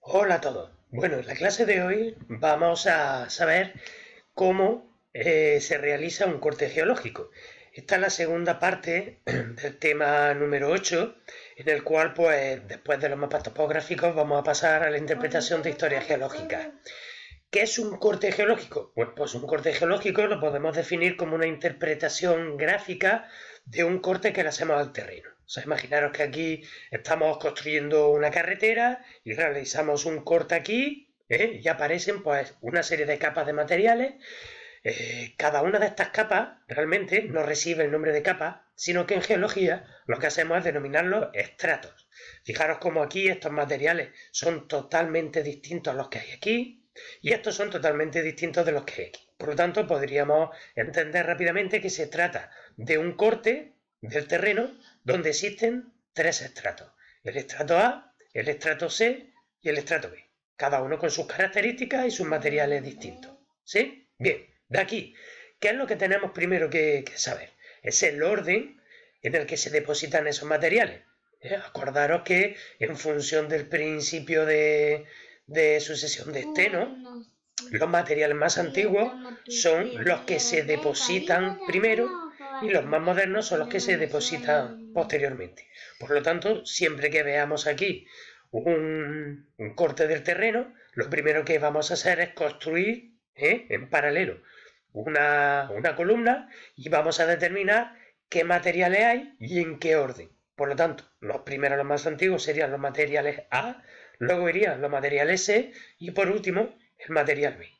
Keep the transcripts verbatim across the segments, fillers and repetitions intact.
Hola a todos. Bueno, en la clase de hoy vamos a saber cómo eh, se realiza un corte geológico. Esta es la segunda parte del tema número ocho, en el cual, pues, después de los mapas topográficos, vamos a pasar a la interpretación de historia geológica. ¿Qué es un corte geológico? Pues, pues un corte geológico lo podemos definir como una interpretación gráfica de un corte que le hacemos al terreno. O sea, imaginaros que aquí estamos construyendo una carretera y realizamos un corte aquí, ¿eh? Y aparecen pues una serie de capas de materiales. Eh, cada una de estas capas realmente no recibe el nombre de capa, sino que en geología lo que hacemos es denominarlos estratos. Fijaros como aquí estos materiales son totalmente distintos a los que hay aquí, y estos son totalmente distintos de los que hay aquí. Por lo tanto, podríamos entender rápidamente que se trata de un corte del terreno donde existen tres estratos: el estrato A, el estrato C y el estrato B, cada uno con sus características y sus materiales distintos. ¿Sí? Bien, de aquí, ¿qué es lo que tenemos primero que, que saber? Es el orden en el que se depositan esos materiales. ¿Eh? Acordaros que en función del principio de, de sucesión de esteno, los materiales más antiguos son los que se depositan primero y los más modernos son los que se depositan posteriormente. Por lo tanto, siempre que veamos aquí un, un corte del terreno, lo primero que vamos a hacer es construir ¿eh? en paralelo una, una columna y vamos a determinar qué materiales hay y en qué orden. Por lo tanto, los primeros, los más antiguos, serían los materiales A, luego irían los materiales C y por último el material B.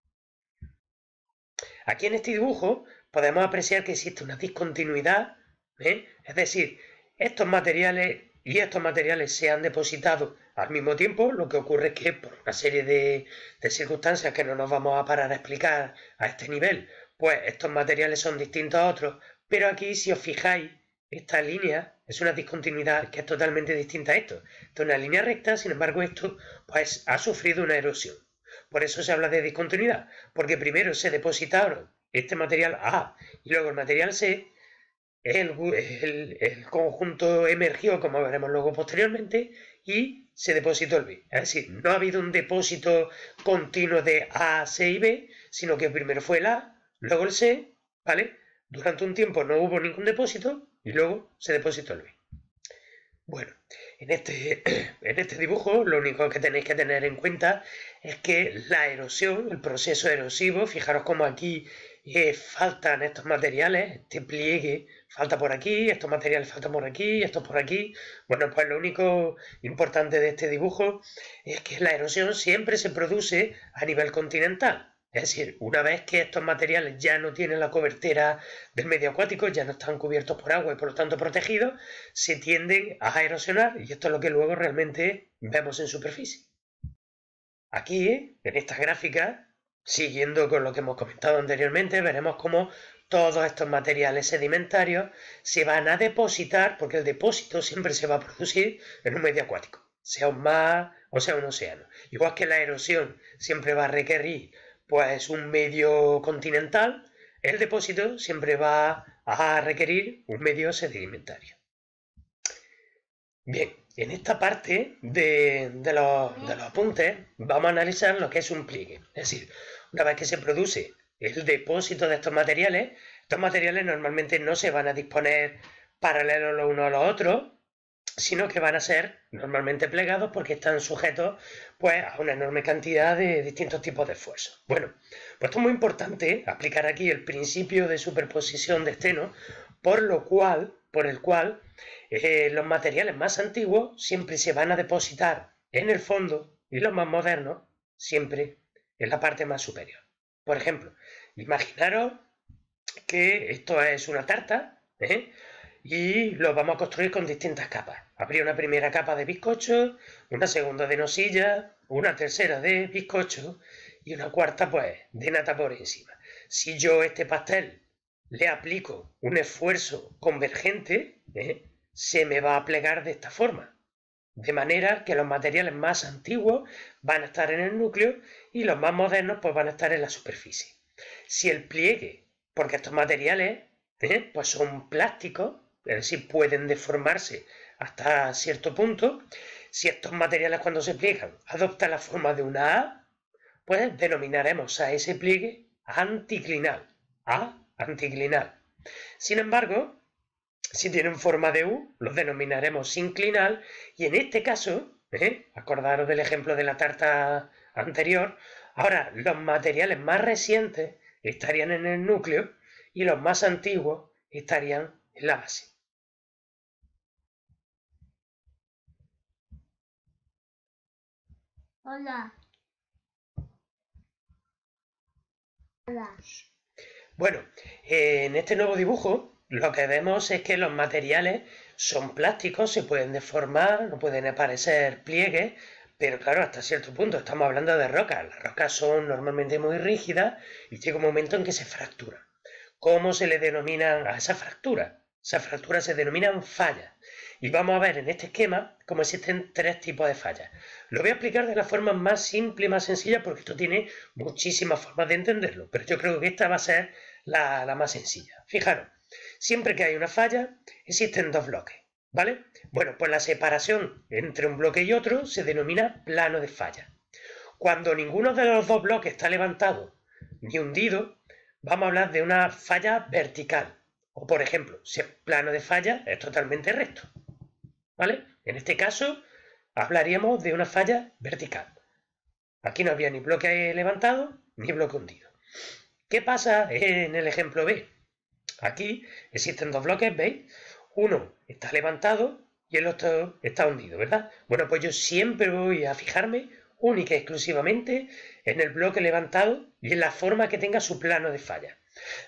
Aquí en este dibujo podemos apreciar que existe una discontinuidad, ¿eh? Es decir, estos materiales y estos materiales se han depositado al mismo tiempo. Lo que ocurre es que por una serie de, de circunstancias que no nos vamos a parar a explicar a este nivel, pues estos materiales son distintos a otros, pero aquí, si os fijáis, esta línea es una discontinuidad que es totalmente distinta a esto. Esto es una línea recta, sin embargo esto pues ha sufrido una erosión. Por eso se habla de discontinuidad, porque primero se depositaron este material A y luego el material C, el, el, el conjunto emergió, como veremos luego posteriormente, y se depositó el B. Es decir, no ha habido un depósito continuo de A, C y B, sino que primero fue el A, luego el C, ¿vale? Durante un tiempo no hubo ningún depósito y luego se depositó el B. Bueno, en este, en este dibujo lo único que tenéis que tener en cuenta es que la erosión, el proceso erosivo, fijaros como aquí eh, faltan estos materiales, este pliegue falta por aquí, estos materiales faltan por aquí, estos por aquí. Bueno, pues lo único importante de este dibujo es que la erosión siempre se produce a nivel continental. Es decir, una vez que estos materiales ya no tienen la cobertura del medio acuático, ya no están cubiertos por agua y por lo tanto protegidos, se tienden a erosionar y esto es lo que luego realmente vemos en superficie. Aquí, en esta gráfica, siguiendo con lo que hemos comentado anteriormente, veremos cómo todos estos materiales sedimentarios se van a depositar, porque el depósito siempre se va a producir en un medio acuático, sea un mar o sea un océano. Igual que la erosión siempre va a requerir pues un medio continental, el depósito siempre va a requerir un medio sedimentario. Bien, en esta parte de, de, los, de los apuntes vamos a analizar lo que es un pliegue. Es decir, una vez que se produce el depósito de estos materiales, estos materiales normalmente no se van a disponer paralelos los unos a los otros, sino que van a ser normalmente plegados porque están sujetos pues, a una enorme cantidad de distintos tipos de esfuerzos. Bueno, pues esto es muy importante aplicar aquí el principio de superposición de esteno, por lo cual, por el cual eh, los materiales más antiguos siempre se van a depositar en el fondo y los más modernos siempre en la parte más superior. Por ejemplo, imaginaros que esto es una tarta, ¿eh? Y lo vamos a construir con distintas capas. Habría una primera capa de bizcocho, una segunda de nocilla, una tercera de bizcocho y una cuarta pues de nata por encima. Si yo a este pastel le aplico un esfuerzo convergente, ¿eh? se me va a plegar de esta forma. De manera que los materiales más antiguos van a estar en el núcleo y los más modernos pues van a estar en la superficie. Si el pliegue, porque estos materiales ¿eh? pues son plásticos, es decir, pueden deformarse hasta cierto punto, Si estos materiales cuando se pliegan adoptan la forma de una A, pues denominaremos a ese pliegue anticlinal. A anticlinal. Sin embargo, si tienen forma de U, los denominaremos sinclinal y en este caso, ¿eh? acordaros del ejemplo de la tarta anterior, ahora los materiales más recientes estarían en el núcleo y los más antiguos estarían en la base. Hola. Hola. Bueno, en este nuevo dibujo lo que vemos es que los materiales son plásticos, se pueden deformar, no pueden aparecer pliegues, pero claro, hasta cierto punto estamos hablando de rocas. Las rocas son normalmente muy rígidas y llega un momento en que se fracturan. ¿Cómo se le denominan a esa fractura? Esas fracturas se denominan fallas. Y vamos a ver en este esquema cómo existen tres tipos de fallas. Lo voy a explicar de la forma más simple y más sencilla porque esto tiene muchísimas formas de entenderlo, pero yo creo que esta va a ser la, la más sencilla. Fijaros, siempre que hay una falla existen dos bloques, ¿vale? Bueno, pues la separación entre un bloque y otro se denomina plano de falla. Cuando ninguno de los dos bloques está levantado ni hundido, vamos a hablar de una falla vertical. O por ejemplo, si el plano de falla es totalmente recto, ¿vale? En este caso hablaríamos de una falla vertical. Aquí no había ni bloque levantado ni bloque hundido. ¿Qué pasa en el ejemplo B? Aquí existen dos bloques, ¿veis? Uno está levantado y el otro está hundido, ¿verdad? Bueno, pues yo siempre voy a fijarme única y exclusivamente en el bloque levantado y en la forma que tenga su plano de falla.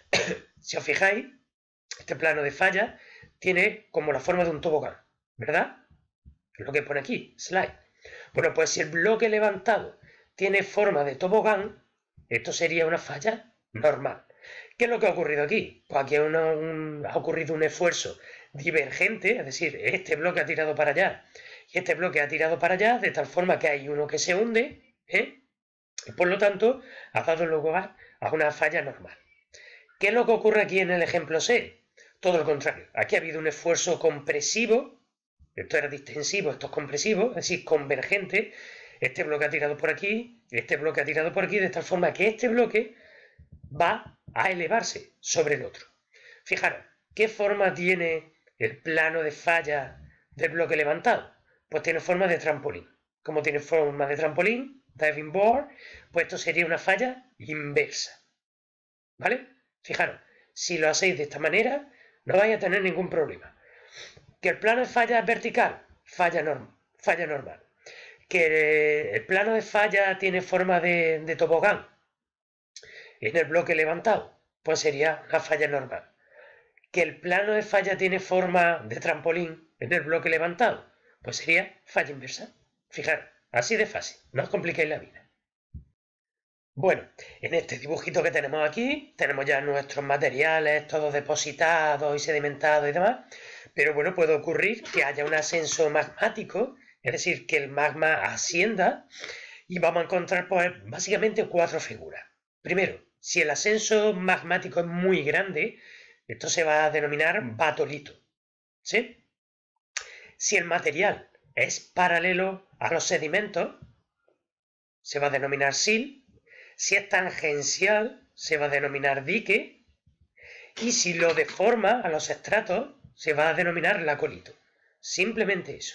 Si os fijáis, este plano de falla tiene como la forma de un tobogán, ¿verdad? Es lo que pone aquí, slide. Bueno, pues si el bloque levantado tiene forma de tobogán, esto sería una falla normal. ¿Qué es lo que ha ocurrido aquí? Pues aquí una, un, ha ocurrido un esfuerzo divergente, es decir, este bloque ha tirado para allá y este bloque ha tirado para allá, de tal forma que hay uno que se hunde, ¿eh? Y por lo tanto ha dado lugar a una falla normal. ¿Qué es lo que ocurre aquí en el ejemplo C? Todo lo contrario. Aquí ha habido un esfuerzo compresivo, esto era distensivo, esto es compresivo, es decir, convergente. Este bloque ha tirado por aquí, este bloque ha tirado por aquí, de tal forma que este bloque va a elevarse sobre el otro. Fijaros, ¿qué forma tiene el plano de falla del bloque levantado? Pues tiene forma de trampolín. Como tiene forma de trampolín, diving board, pues esto sería una falla inversa. ¿Vale? Fijaros, si lo hacéis de esta manera, no vais a tener ningún problema. Que el plano de falla es vertical, falla, norm falla normal. Que el plano de falla tiene forma de, de tobogán en el bloque levantado, pues sería una falla normal. Que el plano de falla tiene forma de trampolín en el bloque levantado, pues sería falla inversa. Fijaros, así de fácil, no os compliquéis la vida. Bueno, en este dibujito que tenemos aquí, tenemos ya nuestros materiales todos depositados y sedimentados y demás, pero bueno, puede ocurrir que haya un ascenso magmático, es decir, que el magma ascienda y vamos a encontrar pues básicamente cuatro figuras. Primero, si el ascenso magmático es muy grande, esto se va a denominar batolito, ¿sí? Si el material es paralelo a los sedimentos, se va a denominar sil. Si es tangencial, se va a denominar dique. Y si lo deforma a los estratos, se va a denominar lacolito. Simplemente eso.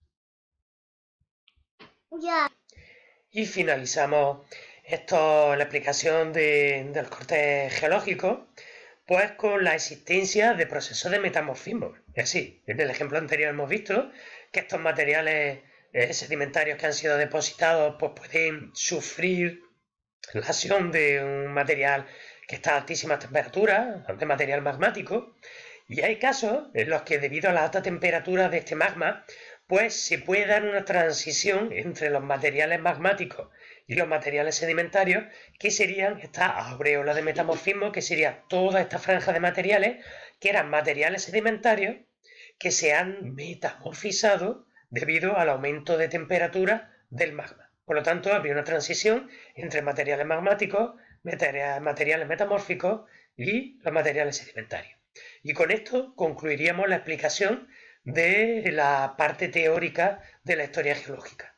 Ya. Y finalizamos esto, la explicación de, del corte geológico, pues con la existencia de procesos de metamorfismo. Es decir, en el ejemplo anterior hemos visto que estos materiales eh, sedimentarios que han sido depositados pues pueden sufrir la acción de un material que está a altísimas temperaturas, de material magmático, y hay casos en los que debido a la alta temperatura de este magma, pues se puede dar una transición entre los materiales magmáticos y los materiales sedimentarios, que serían esta aureola de metamorfismo, que sería toda esta franja de materiales que eran materiales sedimentarios que se han metamorfizado debido al aumento de temperatura del magma. Por lo tanto, habría una transición entre materiales magmáticos, materiales metamórficos y los materiales sedimentarios. Y con esto concluiríamos la explicación de la parte teórica de la historia geológica.